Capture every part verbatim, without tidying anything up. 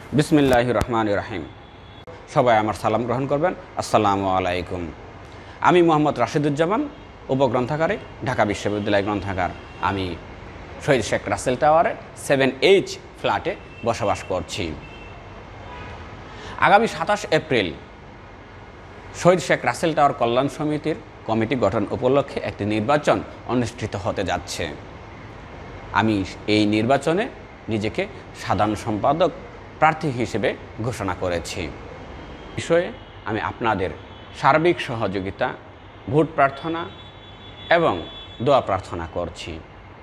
বিসমিল্লাহির রহমানির রহিম। সবাই আমার সালাম গ্রহণ করবেন। আসসালামু আলাইকুম। আমি মোহাম্মদ রাশিদুজ্জামান, উপগ্রন্থাগারে, ঢাকা বিশ্ববিদ্যালয় গ্রন্থাগার। আমি শহীদ শেখ রাসেল টাওয়ারে সেভেন এইচ ফ্ল্যাটে বসবাস করছি। আগামী সাতাশ এপ্রিল শহীদ শেখ রাসেল টাওয়ার কল্যাণ সমিতির কমিটি গঠন উপলক্ষে একটি নির্বাচন অনুষ্ঠিত হতে যাচ্ছে। আমি এই নির্বাচনে নিজেকে সাধারণ সম্পাদক প্রার্থী হিসেবে ঘোষণা করেছি। বিষয়ে আমি আপনাদের সার্বিক সহযোগিতা, ভোট প্রার্থনা এবং দোয়া প্রার্থনা করছি।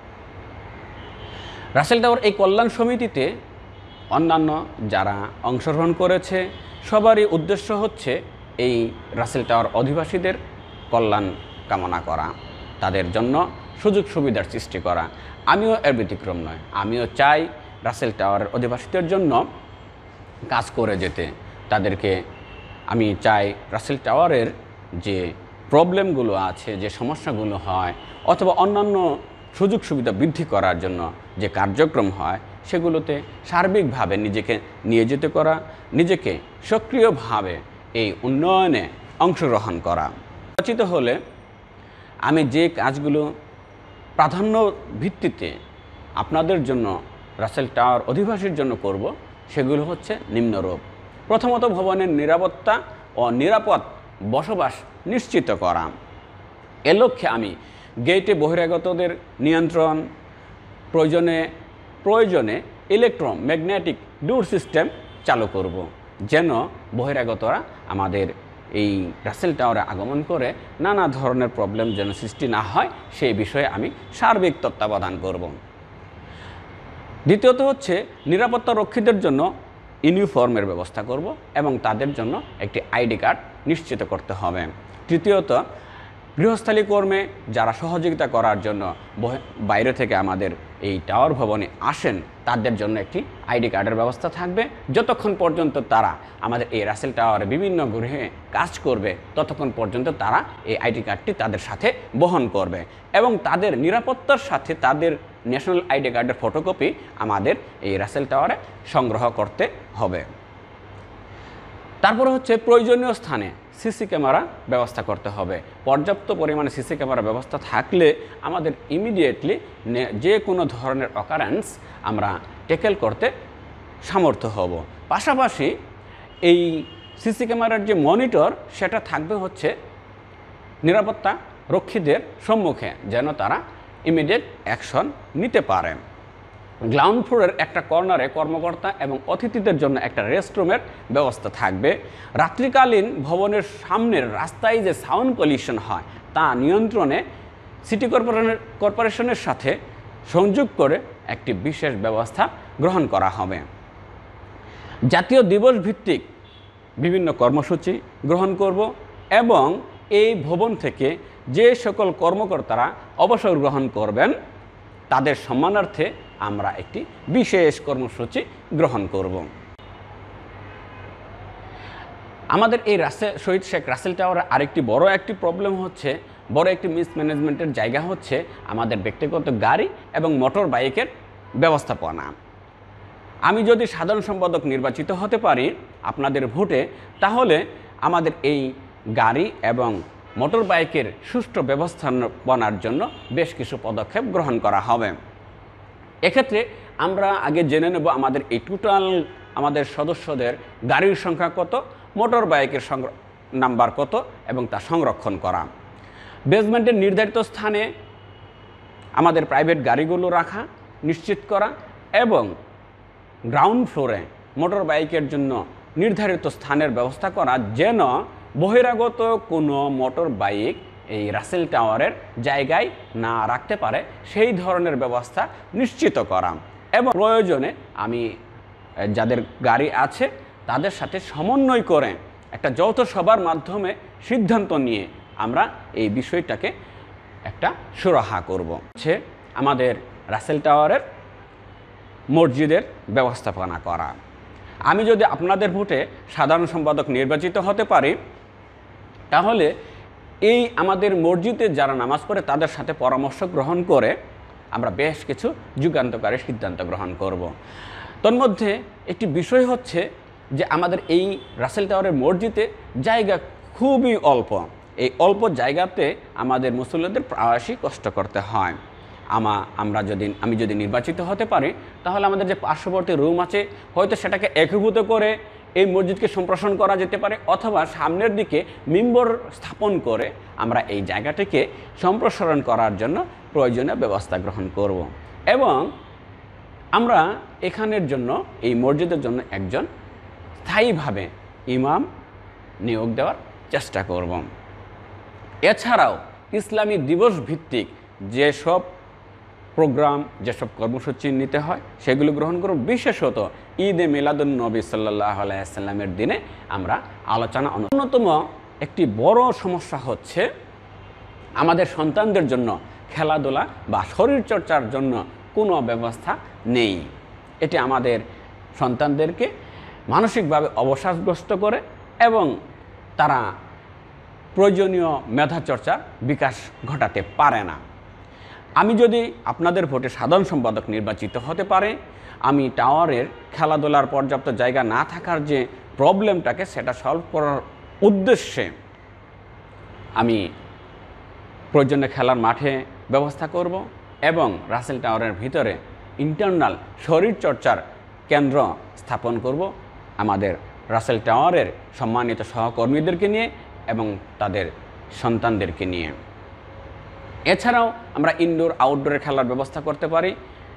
রাসেল টাওয়ার এই কল্যাণ সমিতিতে অন্যান্য যারা অংশগ্রহণ করেছে সবারই উদ্দেশ্য হচ্ছে এই রাসেল টাওয়ার অধিবাসীদের কল্যাণ কামনা করা, তাদের জন্য সুযোগ সুবিধার সৃষ্টি করা। আমিও এর ব্যতিক্রম নয়। আমিও চাই রাসেল টাওয়ারের অধিবাসীদের জন্য কাজ করে যেতে। তাদেরকে আমি চাই রাসেল টাওয়ারের যে প্রবলেমগুলো আছে, যে সমস্যাগুলো হয়, অথবা অন্যান্য সুযোগ সুবিধা বৃদ্ধি করার জন্য যে কার্যক্রম হয় সেগুলোতে সার্বিকভাবে নিজেকে নিয়ে যেতে করা, নিজেকে সক্রিয়ভাবে এই উন্নয়নে অংশগ্রহণ করা। নির্বাচিত হলে আমি যে কাজগুলো প্রাধান্য ভিত্তিতে আপনাদের জন্য রাসেল টাওয়ার অধিবাসীর জন্য করব সেগুলো হচ্ছে নিম্নরূপ। প্রথমত, ভবনের নিরাপত্তা ও নিরাপদ বসবাস নিশ্চিত করা। এ লক্ষ্যে আমি গেটে বহিরাগতদের নিয়ন্ত্রণ, প্রয়োজনে প্রয়োজনে ইলেকট্রোম্যাগনেটিক ডোর সিস্টেম চালু করব, যেন বহিরাগতরা আমাদের এই রাসেল টাওয়ারে আগমন করে নানা ধরনের প্রবলেম যেন সৃষ্টি না হয় সেই বিষয়ে আমি সার্বিক তত্ত্বাবধান করব। দ্বিতীয়ত হচ্ছে নিরাপত্তা রক্ষীদের জন্য ইউনিফর্মের ব্যবস্থা করব এবং তাদের জন্য একটি আইডি কার্ড নিশ্চিত করতে হবে। তৃতীয়ত, গৃহস্থালী কর্মে যারা সহযোগিতা করার জন্য বাইরে থেকে আমাদের এই টাওয়ার ভবনে আসেন তাদের জন্য একটি আইডি কার্ডের ব্যবস্থা থাকবে। যতক্ষণ পর্যন্ত তারা আমাদের এই রাসেল টাওয়ারে বিভিন্ন গৃহে কাজ করবে ততক্ষণ পর্যন্ত তারা এই আইডি কার্ডটি তাদের সাথে বহন করবে এবং তাদের নিরাপত্তার সাথে তাদের ন্যাশনাল আইডি কার্ডের ফটোকপি আমাদের এই রাসেল টাওয়ারে সংগ্রহ করতে হবে। তারপরে হচ্ছে প্রয়োজনীয় স্থানে সিসি ক্যামেরা ব্যবস্থা করতে হবে। পর্যাপ্ত পরিমাণে সিসি ক্যামেরা ব্যবস্থা থাকলে আমাদের ইমিডিয়েটলি যে কোনো ধরনের অকারেন্স আমরা ট্যাকেল করতে সামর্থ্য হব। পাশাপাশি এই সিসি ক্যামেরার যে মনিটর সেটা থাকবে হচ্ছে নিরাপত্তা রক্ষীদের সম্মুখে, যেন তারা ইমিডিয়েট অ্যাকশন নিতে পারে। গ্রাউন্ড ফ্লোরের একটা কর্নারে কর্মকর্তা এবং অতিথিদের জন্য একটা রেস্টরুমের ব্যবস্থা থাকবে। রাত্রিকালীন ভবনের সামনের রাস্তায় যে সাউন্ড পলিউশন হয় তা নিয়ন্ত্রণে সিটি কর্পোরেশনের কর্পোরেশনের সাথে সংযোগ করে একটি বিশেষ ব্যবস্থা গ্রহণ করা হবে। জাতীয় দিবস ভিত্তিক বিভিন্ন কর্মসূচি গ্রহণ করব এবং এই ভবন থেকে যে সকল কর্মকর্তারা অবসর গ্রহণ করবেন তাদের সম্মানার্থে আমরা একটি বিশেষ কর্মসূচি গ্রহণ করব। আমাদের এই রাসেল শহীদ শেখ রাসেল টাওয়ারে আরেকটি বড় একটি প্রবলেম হচ্ছে, বড় একটি মিসম্যানেজমেন্টের জায়গা হচ্ছে আমাদের ব্যক্তিগত গাড়ি এবং মোটর বাইকের ব্যবস্থাপনা। আমি যদি সাধারণ সম্পাদক নির্বাচিত হতে পারি আপনাদের ভোটে, তাহলে আমাদের এই গাড়ি এবং মোটর বাইকের সুষ্ঠু ব্যবস্থাপনার জন্য বেশ কিছু পদক্ষেপ গ্রহণ করা হবে। এক্ষেত্রে আমরা আগে জেনে নেব আমাদের এই টোটাল আমাদের সদস্যদের গাড়ির সংখ্যা কত, মোটর বাইকের নাম্বার কত এবং তা সংরক্ষণ করা। বেসমেন্টের নির্ধারিত স্থানে আমাদের প্রাইভেট গাড়িগুলো রাখা নিশ্চিত করা এবং গ্রাউন্ড ফ্লোরে মোটর বাইকের জন্য নির্ধারিত স্থানের ব্যবস্থা করা, যেন বহিরাগত কোনো মোটর বাইক এই রাসেল টাওয়ারের জায়গায় না রাখতে পারে সেই ধরনের ব্যবস্থা নিশ্চিত করা। এবং প্রয়োজনে আমি যাদের গাড়ি আছে তাদের সাথে সমন্বয় করে একটা যৌথ সভার মাধ্যমে সিদ্ধান্ত নিয়ে আমরা এই বিষয়টাকে একটা সুরাহা করব। হচ্ছে আমাদের রাসেল টাওয়ারের মসজিদের ব্যবস্থাপনা করা। আমি যদি আপনাদের ভোটে সাধারণ সম্পাদক নির্বাচিত হতে পারি তাহলে এই আমাদের মসজিদে যারা নামাজ পড়ে তাদের সাথে পরামর্শ গ্রহণ করে আমরা বেশ কিছু যুগান্তকারী সিদ্ধান্ত গ্রহণ করব। তন্মধ্যে একটি বিষয় হচ্ছে যে আমাদের এই রাসেল টাওয়ারের মসজিদে জায়গা খুবই অল্প। এই অল্প জায়গাতে আমাদের মুসল্লিদের প্রায়শই কষ্ট করতে হয়। আমা আমরা যদি আমি যদি নির্বাচিত হতে পারি, তাহলে আমাদের যে পার্শ্ববর্তী রুম আছে হয়তো সেটাকে একীভূত করে এই মসজিদকে সম্প্রসারণ করা যেতে পারে, অথবা সামনের দিকে মিম্বর স্থাপন করে আমরা এই জায়গাটিকে সম্প্রসারণ করার জন্য প্রয়োজনীয় ব্যবস্থা গ্রহণ করব। এবং আমরা এখানের জন্য এই মসজিদের জন্য একজন স্থায়ীভাবে ইমাম নিয়োগ দেওয়ার চেষ্টা করব। এছাড়াও ইসলামী দিবস ভিত্তিক যেসব প্রোগ্রাম, যেসব কর্মসূচি নিতে হয় সেগুলো গ্রহণ করব। বিশেষত ঈদে মিলাদুন নবী সাল্লাল্লাহু আলাইহি ওয়াসাল্লামের দিনে আমরা আলোচনা। অন্যতম একটি বড় সমস্যা হচ্ছে আমাদের সন্তানদের জন্য খেলাধুলা বা শরীরচর্চার জন্য কোনো ব্যবস্থা নেই। এটি আমাদের সন্তানদেরকে মানসিকভাবে অবসাদগ্রস্ত করে এবং তারা প্রয়োজনীয় মেধাচর্চার বিকাশ ঘটাতে পারে না। আমি যদি আপনাদের ভোটে সাধারণ সম্পাদক নির্বাচিত হতে পারে, আমি টাওয়ারের খেলাধুলার পর্যাপ্ত জায়গা না থাকার যে প্রবলেমটাকে সেটা সলভ করার উদ্দেশ্যে আমি প্রয়োজনীয় খেলার মাঠে ব্যবস্থা করব এবং রাসেল টাওয়ারের ভিতরে ইন্টারনাল শরীরচর্চার কেন্দ্র স্থাপন করব আমাদের রাসেল টাওয়ারের সম্মানিত সহকর্মীদেরকে নিয়ে এবং তাদের সন্তানদেরকে নিয়ে। এছাড়াও আমরা ইনডোর আউটডোরে খেলার ব্যবস্থা করতে পারি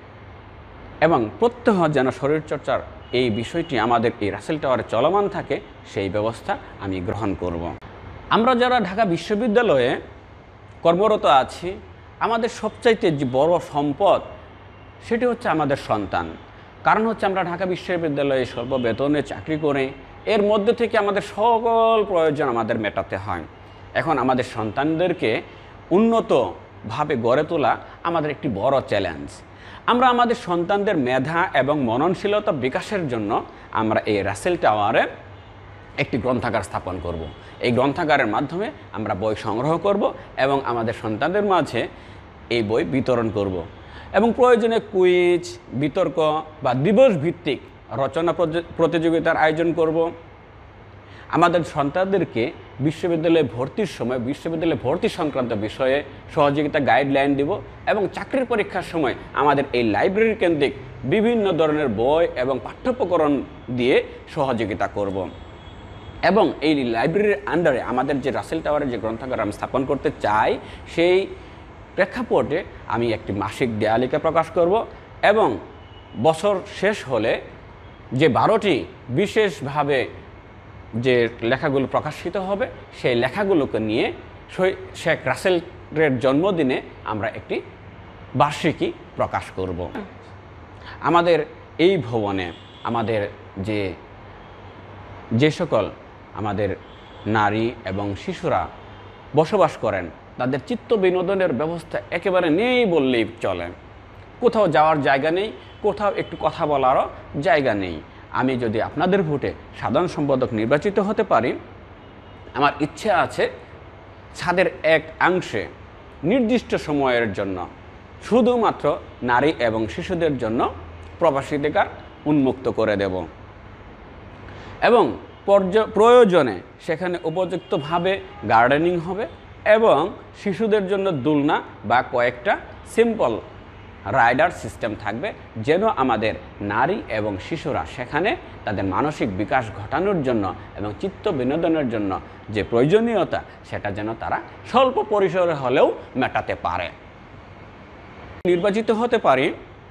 এবং প্রত্যহ যেন শরীরচর্চার এই বিষয়টি আমাদের এই রাসেল টাওয়ারে চলমান থাকে সেই ব্যবস্থা আমি গ্রহণ করব। আমরা যারা ঢাকা বিশ্ববিদ্যালয়ে কর্মরত আছি, আমাদের সবচাইতে যে বড় সম্পদ সেটি হচ্ছে আমাদের সন্তান। কারণ হচ্ছে আমরা ঢাকা বিশ্ববিদ্যালয়ে স্বল্প বেতনে চাকরি করে এর মধ্যে থেকে আমাদের সকল প্রয়োজন আমাদের মেটাতে হয়। এখন আমাদের সন্তানদেরকে উন্নতভাবে গড়ে তোলা আমাদের একটি বড় চ্যালেঞ্জ। আমরা আমাদের সন্তানদের মেধা এবং মননশীলতা বিকাশের জন্য আমরা এই রাসেল টাওয়ারে একটি গ্রন্থাগার স্থাপন করব। এই গ্রন্থাগারের মাধ্যমে আমরা বই সংগ্রহ করব এবং আমাদের সন্তানদের মাঝে এই বই বিতরণ করব এবং প্রয়োজনে কুইজ, বিতর্ক বা দিবস ভিত্তিক রচনা প্রতিযোগিতার আয়োজন করব। আমাদের সন্তানদেরকে বিশ্ববিদ্যালয়ে ভর্তির সময় বিশ্ববিদ্যালয়ে ভর্তি সংক্রান্ত বিষয়ে সহযোগিতা গাইডলাইন দিব এবং চাকরির পরীক্ষার সময় আমাদের এই লাইব্রেরি কেন্দ্রিক বিভিন্ন ধরনের বই এবং পাঠ্যোপকরণ দিয়ে সহযোগিতা করব। এবং এই লাইব্রেরির আন্ডারে আমাদের যে রাসেল টাওয়ারের যে গ্রন্থাগার আমি স্থাপন করতে চাই, সেই প্রেক্ষাপটে আমি একটি মাসিক দেয়ালিকা প্রকাশ করব এবং বছর শেষ হলে যে বারোটি বিশেষভাবে যে লেখাগুলো প্রকাশিত হবে সেই লেখাগুলোকে নিয়ে শেখ রাসেলের জন্মদিনে আমরা একটি বার্ষিকী প্রকাশ করব। আমাদের এই ভবনে আমাদের যে যে সকল আমাদের নারী এবং শিশুরা বসবাস করেন তাদের চিত্ত বিনোদনের ব্যবস্থা একেবারে নেই বললেই চলে। কোথাও যাওয়ার জায়গা নেই, কোথাও একটু কথা বলারও জায়গা নেই। আমি যদি আপনাদের ভোটে সাধারণ সম্পাদক নির্বাচিত হতে পারি, আমার ইচ্ছা আছে ছাদের এক অংশে নির্দিষ্ট সময়ের জন্য শুধুমাত্র নারী এবং শিশুদের জন্য প্রবেশাধিকার উন্মুক্ত করে দেব এবং প্রয়োজনে সেখানে উপযুক্তভাবে গার্ডেনিং হবে এবং শিশুদের জন্য দোলনা বা কয়েকটা সিম্পল রাইডার সিস্টেম থাকবে, যেন আমাদের নারী এবং শিশুরা সেখানে তাদের মানসিক বিকাশ ঘটানোর জন্য এবং চিত্ত বিনোদনের জন্য যে প্রয়োজনীয়তা সেটা যেন তারা স্বল্প পরিসরে হলেও মেটাতে পারে। নির্বাচিত হতে পারি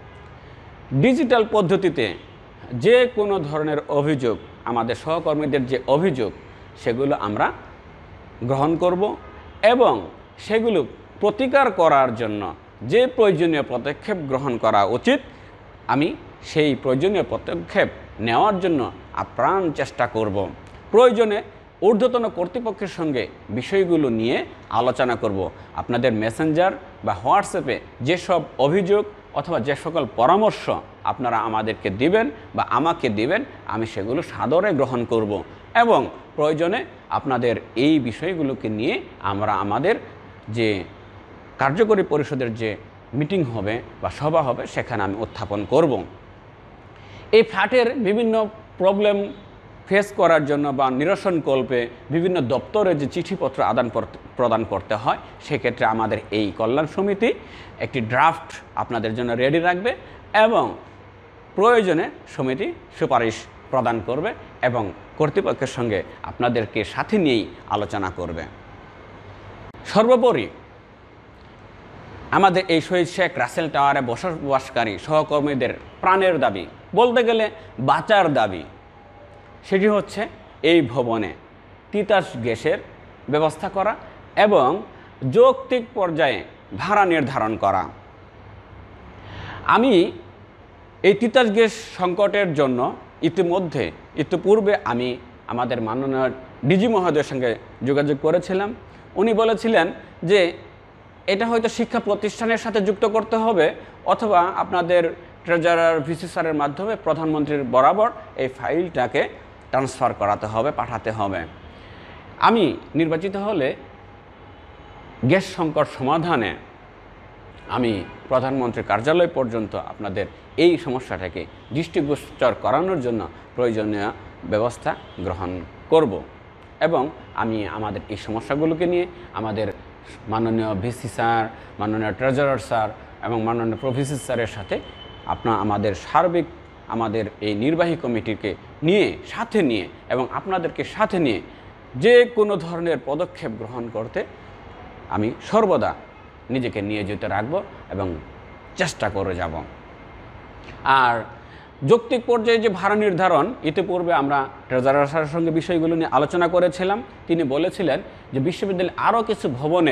ডিজিটাল পদ্ধতিতে যে কোনো ধরনের অভিযোগ, আমাদের সহকর্মীদের যে অভিযোগ সেগুলো আমরা গ্রহণ করব এবং সেগুলো প্রতিকার করার জন্য যে প্রয়োজনীয় পদক্ষেপ গ্রহণ করা উচিত আমি সেই প্রয়োজনীয় পদক্ষেপ নেওয়ার জন্য আপ্রাণ চেষ্টা করব। প্রয়োজনে ঊর্ধ্বতন কর্তৃপক্ষের সঙ্গে বিষয়গুলো নিয়ে আলোচনা করব। আপনাদের মেসেঞ্জার বা হোয়াটসঅ্যাপে যেসব অভিযোগ অথবা যে সকল পরামর্শ আপনারা আমাদেরকে দিবেন বা আমাকে দিবেন, আমি সেগুলো সাদরে গ্রহণ করব এবং প্রয়োজনে আপনাদের এই বিষয়গুলোকে নিয়ে আমরা আমাদের যে কার্যকরী পরিষদের যে মিটিং হবে বা সভা হবে সেখানে আমি উত্থাপন করব। এই ফ্ল্যাটের বিভিন্ন প্রবলেম ফেস করার জন্য বা নিরসনকল্পে বিভিন্ন দপ্তরে যে চিঠিপত্র আদান প্রদান করতে হয়, সেক্ষেত্রে আমাদের এই কল্যাণ সমিতি একটি ড্রাফট আপনাদের জন্য রেডি রাখবে এবং প্রয়োজনে সমিতি সুপারিশ প্রদান করবে এবং কর্তৃপক্ষের সঙ্গে আপনাদেরকে সাথে নিয়েই আলোচনা করবে। সর্বোপরি আমাদের এই শহীদ শেখ রাসেল টাওয়ারে বসবাসকারী সহকর্মীদের প্রাণের দাবি, বলতে গেলে বাঁচার দাবি, সেটি হচ্ছে এই ভবনে তিতাস গ্যাসের ব্যবস্থা করা এবং যৌক্তিক পর্যায়ে ভাড়া নির্ধারণ করা। আমি এই তিতাস গ্যাস সংকটের জন্য ইতিমধ্যে ইতিপূর্বে আমি আমাদের মাননীয় ডিজি মহোদয়ের সঙ্গে যোগাযোগ করেছিলাম। উনি বলেছিলেন যে এটা হয়তো শিক্ষা প্রতিষ্ঠানের সাথে যুক্ত করতে হবে অথবা আপনাদের ট্রেজারার ভিসি স্যারের মাধ্যমে প্রধানমন্ত্রীর বরাবর এই ফাইলটাকে ট্রান্সফার করাতে হবে, পাঠাতে হবে। আমি নির্বাচিত হলে গ্যাস সংকট সমাধানে আমি প্রধানমন্ত্রীর কার্যালয় পর্যন্ত আপনাদের এই সমস্যাটাকে দৃষ্টিগোচর করানোর জন্য প্রয়োজনীয় ব্যবস্থা গ্রহণ করব এবং আমি আমাদের এই সমস্যাগুলোকে নিয়ে আমাদের মাননীয় ভিসি স্যার, মাননীয় ট্রেজারার স্যার এবং মাননীয় প্রভিসি স্যারের সাথে আপনার আমাদের সার্বিক আমাদের এই নির্বাহী কমিটিকে নিয়ে সাথে নিয়ে এবং আপনাদেরকে সাথে নিয়ে যে কোনো ধরনের পদক্ষেপ গ্রহণ করতে আমি সর্বদা নিজেকে নিয়োজিত রাখব এবং চেষ্টা করে যাব। আর যৌক্তিক পর্যায়ে যে ভাড়া নির্ধারণ, ইতিপূর্বে আমরা ট্রেজারার স্যারের সঙ্গে বিষয়গুলো নিয়ে আলোচনা করেছিলাম। তিনি বলেছিলেন যে বিশ্ববিদ্যালয়ে আরও কিছু ভবনে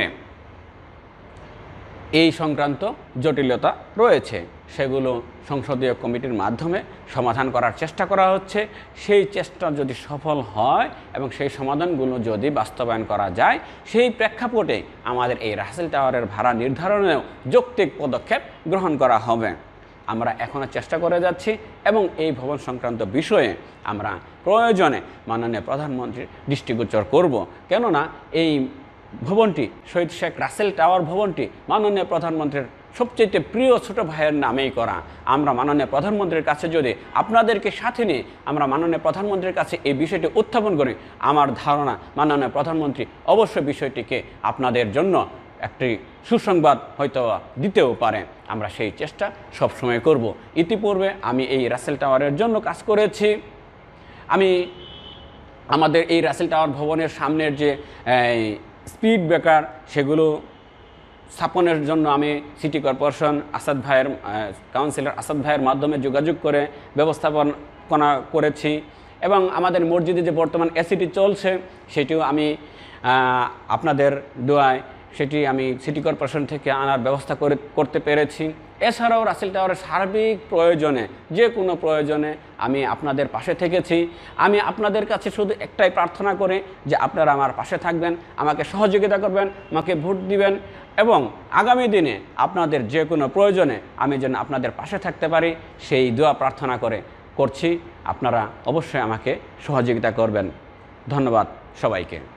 এই সংক্রান্ত জটিলতা রয়েছে, সেগুলো সংসদীয় কমিটির মাধ্যমে সমাধান করার চেষ্টা করা হচ্ছে। সেই চেষ্টা যদি সফল হয় এবং সেই সমাধানগুলো যদি বাস্তবায়ন করা যায়, সেই প্রেক্ষাপটে আমাদের এই রাসেল টাওয়ারের ভাড়া নির্ধারণেও যৌক্তিক পদক্ষেপ গ্রহণ করা হবে। আমরা এখনও চেষ্টা করে যাচ্ছি এবং এই ভবন সংক্রান্ত বিষয়ে আমরা প্রয়োজনে মাননীয় প্রধানমন্ত্রীর দৃষ্টিগোচর করব। কেননা এই ভবনটি শহীদ শেখ রাসেল টাওয়ার ভবনটি মাননীয় প্রধানমন্ত্রীর সবচেয়ে প্রিয় ছোট ভাইয়ের নামেই করা। আমরা মাননীয় প্রধানমন্ত্রীর কাছে যদি আপনাদেরকে সাথে নিয়ে আমরা মাননীয় প্রধানমন্ত্রীর কাছে এই বিষয়টি উত্থাপন করি, আমার ধারণা মাননীয় প্রধানমন্ত্রী অবশ্যই বিষয়টিকে আপনাদের জন্য একটি সুসংবাদ হয়তো দিতেও পারে। আমরা সেই চেষ্টা সবসময় করব। ইতিপূর্বে আমি এই রাসেল টাওয়ারের জন্য কাজ করেছি। আমি আমাদের এই রাসেল টাওয়ার ভবনের সামনের যে স্পিড ব্রেকার, সেগুলো স্থাপনের জন্য আমি সিটি কর্পোরেশন আসাদ ভাইয়ের কাউন্সিলর আসাদ ভাইয়ের মাধ্যমে যোগাযোগ করে ব্যবস্থাপনা করেছি এবং আমাদের মসজিদে যে বর্তমান এসিটি চলছে সেটিও আমি আপনাদের দোয়ায় সেটি আমি সিটি কর্পোরেশন থেকে আনার ব্যবস্থা করে করতে পেরেছি। এছাড়াও রাসেল টাওয়ারের সার্বিক প্রয়োজনে যে কোনো প্রয়োজনে আমি আপনাদের পাশে থেকেছি। আমি আপনাদের কাছে শুধু একটাই প্রার্থনা করি যে আপনারা আমার পাশে থাকবেন, আমাকে সহযোগিতা করবেন, আমাকে ভোট দিবেন এবং আগামী দিনে আপনাদের যে কোনো প্রয়োজনে আমি যেন আপনাদের পাশে থাকতে পারি সেই দোয়া প্রার্থনা করে করছি। আপনারা অবশ্যই আমাকে সহযোগিতা করবেন। ধন্যবাদ সবাইকে।